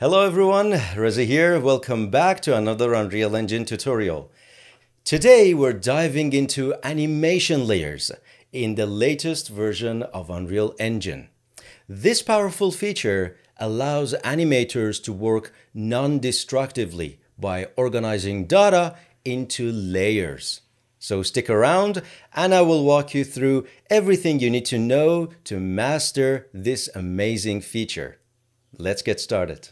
Hello everyone, Reza here. Welcome back to another Unreal Engine tutorial. Today we're diving into animation layers in the latest version of Unreal Engine. This powerful feature allows animators to work non-destructively by organizing data into layers. So stick around and I will walk you through everything you need to know to master this amazing feature. Let's get started.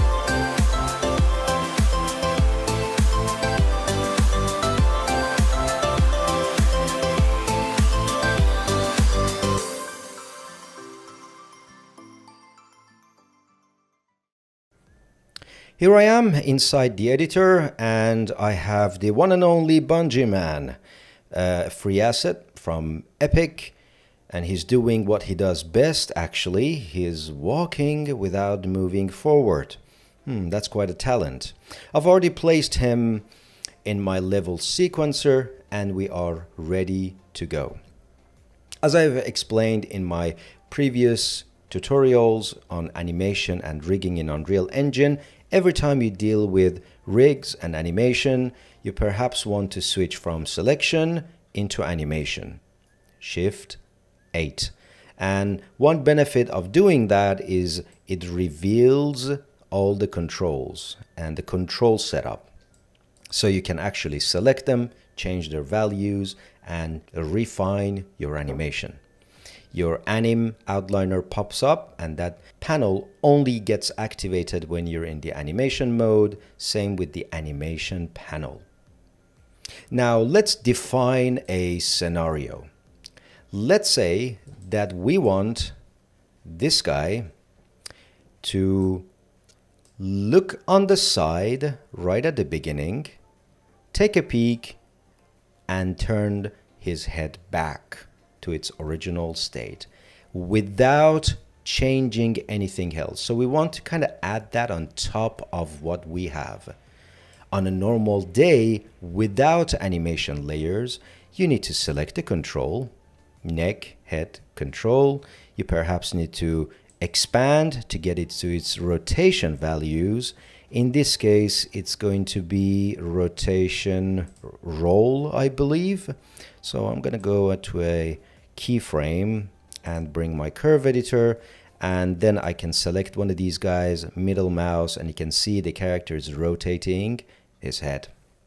Here I am inside the editor and I have the one and only Bungee Man, a free asset from Epic, and he's doing what he does best actually. He's walking without moving forward. That's quite a talent. I've already placed him in my level sequencer and we are ready to go. As I've explained in my previous tutorials on animation and rigging in Unreal Engine, every time you deal with rigs and animation, you perhaps want to switch from selection into animation. Shift 8. And one benefit of doing that is it reveals all the controls and the control setup. So you can actually select them, change their values, and refine your animation. Your anim outliner pops up and that panel only gets activated when you're in the animation mode. Same with the animation panel. Now let's define a scenario. Let's say that we want this guy to look on the side right at the beginning, take a peek, and turn his head back to its original state without changing anything else. So we want to kind of add that on top of what we have. On a normal day without animation layers, you need to select the control, neck, head, control. You perhaps need to expand to get it to its rotation values. In this case, it's going to be rotation roll, I believe. So I'm going to go to a keyframe and bring my curve editor, and then I can select one of these guys, middle mouse, and you can see the character is rotating his head,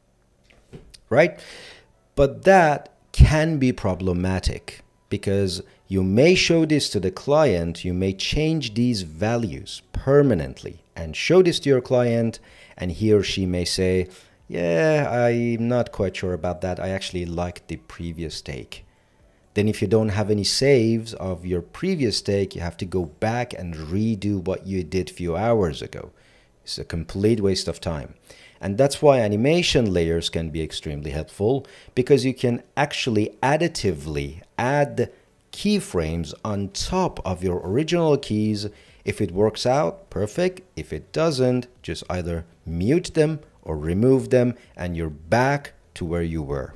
right? But that can be problematic because you may show this to the client, you may change these values permanently and show this to your client, and he or she may say, yeah, I'm not quite sure about that. I actually like the previous take. Then if you don't have any saves of your previous take, you have to go back and redo what you did a few hours ago. It's a complete waste of time. And that's why animation layers can be extremely helpful, because you can actually additively add keyframes on top of your original keys. If it works out, perfect. If it doesn't, just either mute them or remove them and you're back to where you were.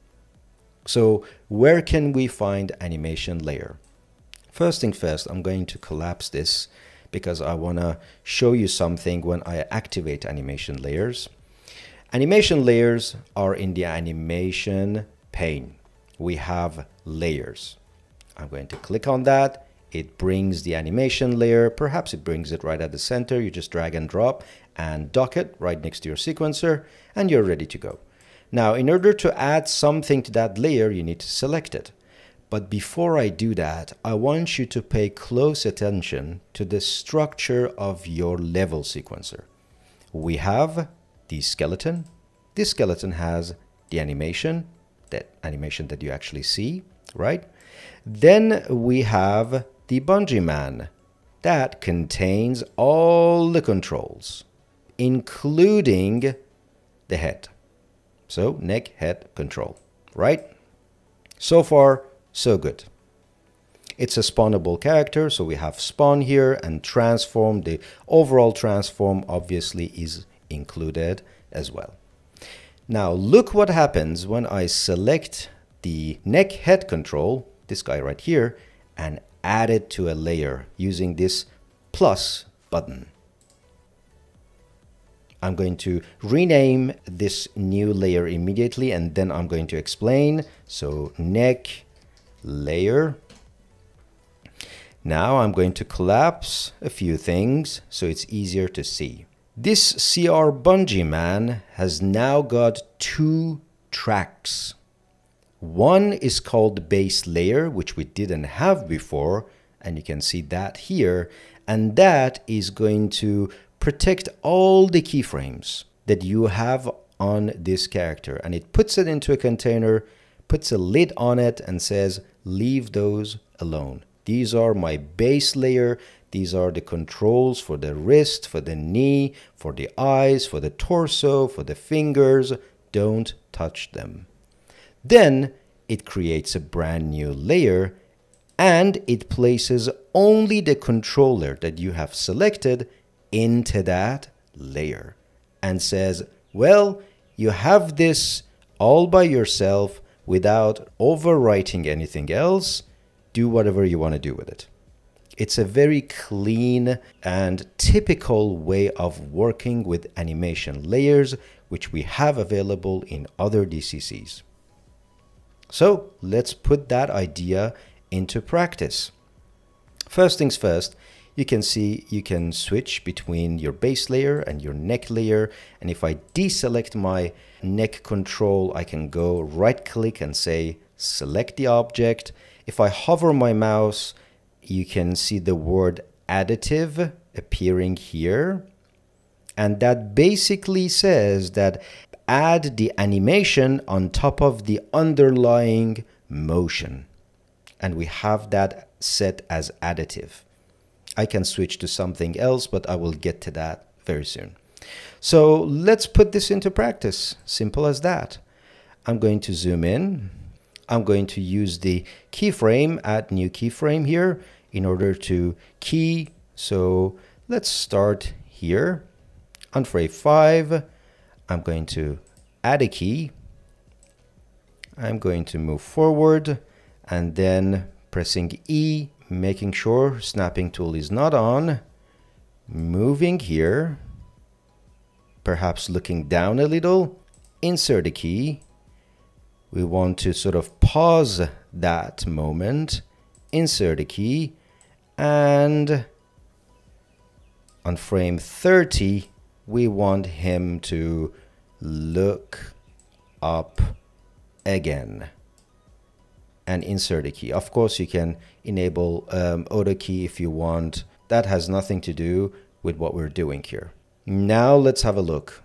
So where can we find animation layer? First thing first, I'm going to collapse this because I want to show you something when I activate animation layers. Animation layers are in the animation pane. We have layers. I'm going to click on that. It brings the animation layer. Perhaps it brings it right at the center. You just drag and drop and dock it right next to your sequencer and you're ready to go. Now, in order to add something to that layer, you need to select it. But before I do that, I want you to pay close attention to the structure of your level sequencer. We have the skeleton. This skeleton has the animation that you actually see, right? Then we have the Bungee Man that contains all the controls, including the head. So neck, head, control, right? So far, so good. It's a spawnable character, so we have spawn here and transform. The overall transform obviously is included as well. Now look what happens when I select the neck head control, this guy right here, and add it to a layer using this plus button. I'm going to rename this new layer immediately, and then I'm going to explain. So neck layer. Now I'm going to collapse a few things so it's easier to see. This CR Bungee Man has now got two tracks. One is called the base layer, which we didn't have before, and you can see that here, and that is going to protect all the keyframes that you have on this character, and it puts it into a container, puts a lid on it, and says leave those alone. These are my base layer. These are the controls for the wrist, for the knee, for the eyes, for the torso, for the fingers. Don't touch them. Then it creates a brand new layer, and it places only the controller that you have selected into that layer and says, well, you have this all by yourself without overwriting anything else. Do whatever you want to do with it. It's a very clean and typical way of working with animation layers, which we have available in other DCCs. So let's put that idea into practice. First things first, you can see you can switch between your base layer and your neck layer. And if I deselect my neck control, I can go right click and say select the object. If I hover my mouse, you can see the word additive appearing here. And that basically says that add the animation on top of the underlying motion. And we have that set as additive. I can switch to something else, but I will get to that very soon. So let's put this into practice. Simple as that. I'm going to zoom in. I'm going to use the keyframe, add new keyframe here in order to key. So let's start here on frame 5. I'm going to add a key. I'm going to move forward and then pressing E, making sure snapping tool is not on, moving here, perhaps looking down a little, insert a key. We want to sort of pause that moment, insert a key, and on frame 30, we want him to look up again and insert a key. Of course, you can enable auto key if you want. That has nothing to do with what we're doing here. Now let's have a look.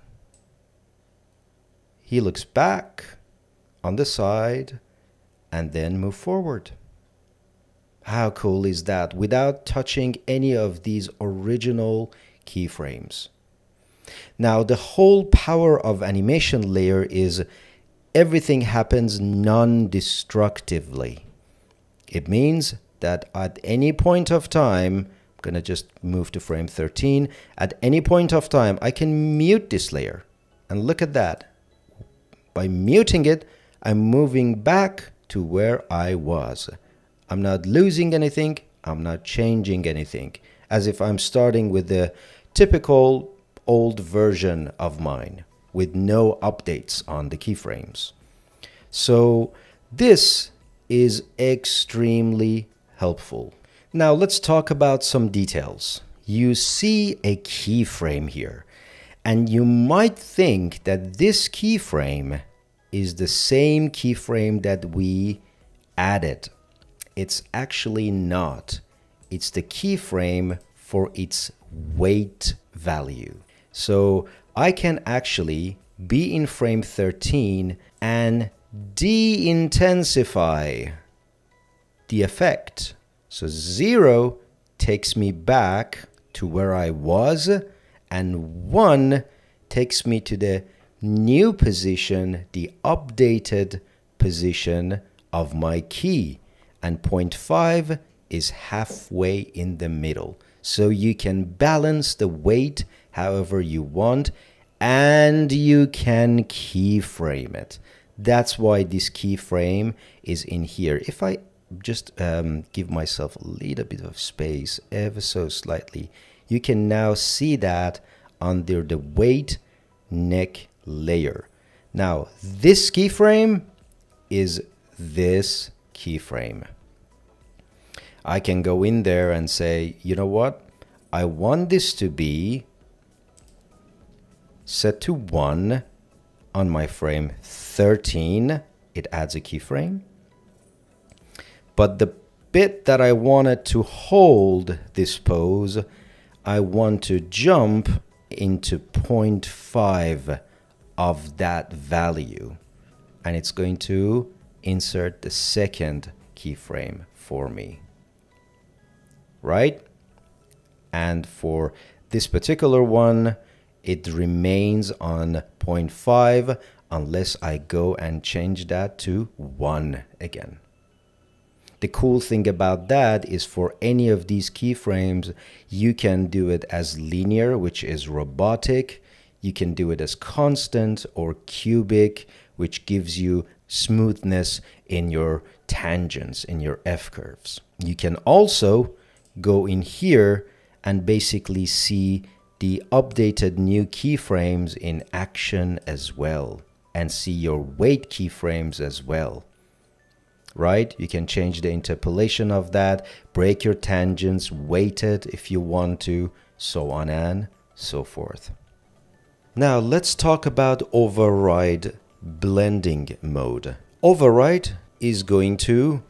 He looks back on the side and then move forward. How cool is that? Without touching any of these original keyframes. Now, the whole power of animation layer is everything happens non-destructively. It means that at any point of time, I'm going to just move to frame 13. At any point of time, I can mute this layer. And look at that. By muting it, I'm moving back to where I was. I'm not losing anything. I'm not changing anything. As if I'm starting with the typical old version of mine with no updates on the keyframes. So this is extremely helpful. Now let's talk about some details. You see a keyframe here, and you might think that this keyframe is the same keyframe that we added. It's actually not. It's the keyframe for its weight value. So I can actually be in frame 13 and de-intensify the effect. So 0 takes me back to where I was, and 1 takes me to the new position, the updated position of my key, and 0.5 is halfway in the middle. So you can balance the weight however you want, and you can keyframe it. That's why this keyframe is in here. If I just give myself a little bit of space, ever so slightly, you can now see that under the weight neck layer. Now, this keyframe is this keyframe. I can go in there and say, you know what? I want this to be set to 1 on my frame 13. It adds a keyframe. But the bit that I wanted to hold this pose, I want to jump into 0.5 of that value. And it's going to insert the second keyframe for me. Right? And for this particular one, it remains on 0.5 unless I go and change that to 1 again. The cool thing about that is for any of these keyframes, you can do it as linear, which is robotic. You can do it as constant or cubic, which gives you smoothness in your tangents, in your F-curves. You can also go in here and basically see the updated new keyframes in action as well, and see your weight keyframes as well. Right? You can change the interpolation of that, break your tangents, weight it if you want to, so on and so forth. Now let's talk about override blending mode. Override is going to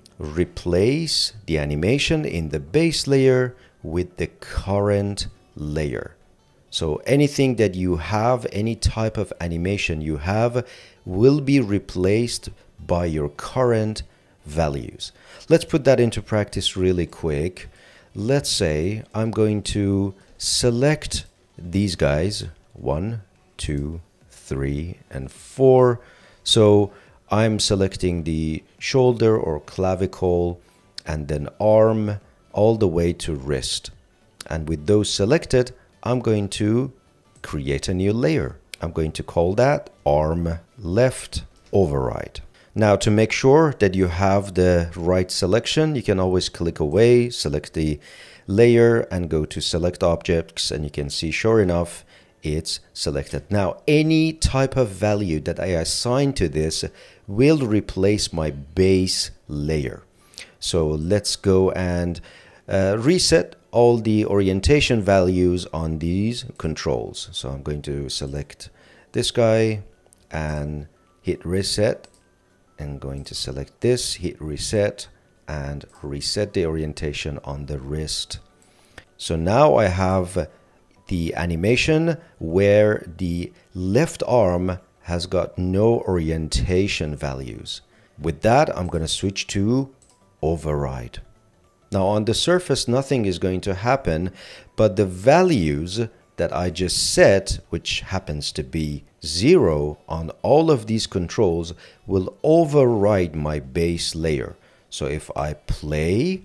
replace the animation in the base layer with the current layer. So anything that you have, any type of animation you have, will be replaced by your current values. Let's put that into practice really quick. Let's say I'm going to select these guys, 1, 2, 3, and 4. So I'm selecting the shoulder or clavicle and then arm all the way to wrist. And with those selected, I'm going to create a new layer. I'm going to call that arm left override. Now, to make sure that you have the right selection, you can always click away, select the layer and go to select objects, and you can see, sure enough, it's selected. Now, any type of value that I assign to this will replace my base layer. So let's go and reset all the orientation values on these controls. So I'm going to select this guy and hit reset. And going to select this, hit reset, and reset the orientation on the wrist. So now I have the animation where the left arm has got no orientation values. With that, I'm going to switch to override. Now on the surface, nothing is going to happen, but the values that I just set, which happens to be 0 on all of these controls, will override my base layer. So if I play,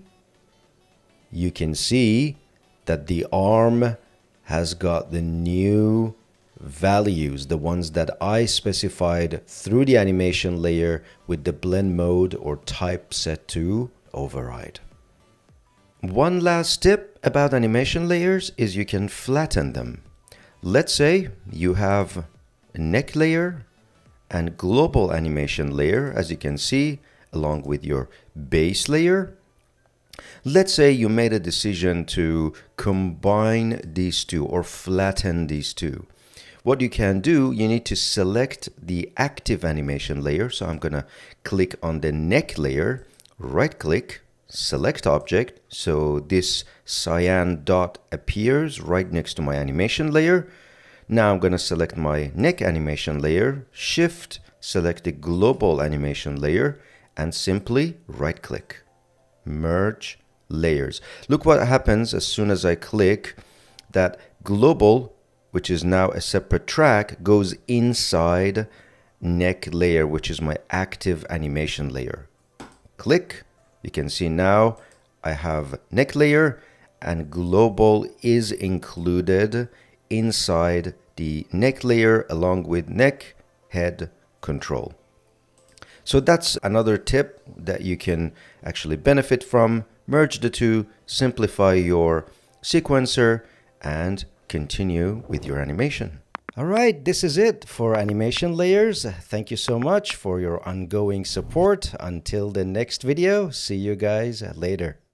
you can see that the arm has got the new values, the ones that I specified through the animation layer with the blend mode or type set to override. One last tip about animation layers is you can flatten them. Let's say you have a neck layer and global animation layer, as you can see, along with your base layer. Let's say you made a decision to combine these two or flatten these two. What you can do, you need to select the active animation layer. So I'm going to click on the neck layer, right click, select object. So this cyan dot appears right next to my animation layer. Now I'm going to select my neck animation layer, shift, select the global animation layer, and simply right click, merge layers. Look what happens as soon as I click. That global, which is now a separate track, goes inside neck layer, which is my active animation layer. Click. You can see now I have neck layer and global is included inside the neck layer along with neck head control. So that's another tip that you can actually benefit from. Merge the two, simplify your sequencer, and continue with your animation. All right, this is it for animation layers. Thank you so much for your ongoing support. Until the next video, see you guys later.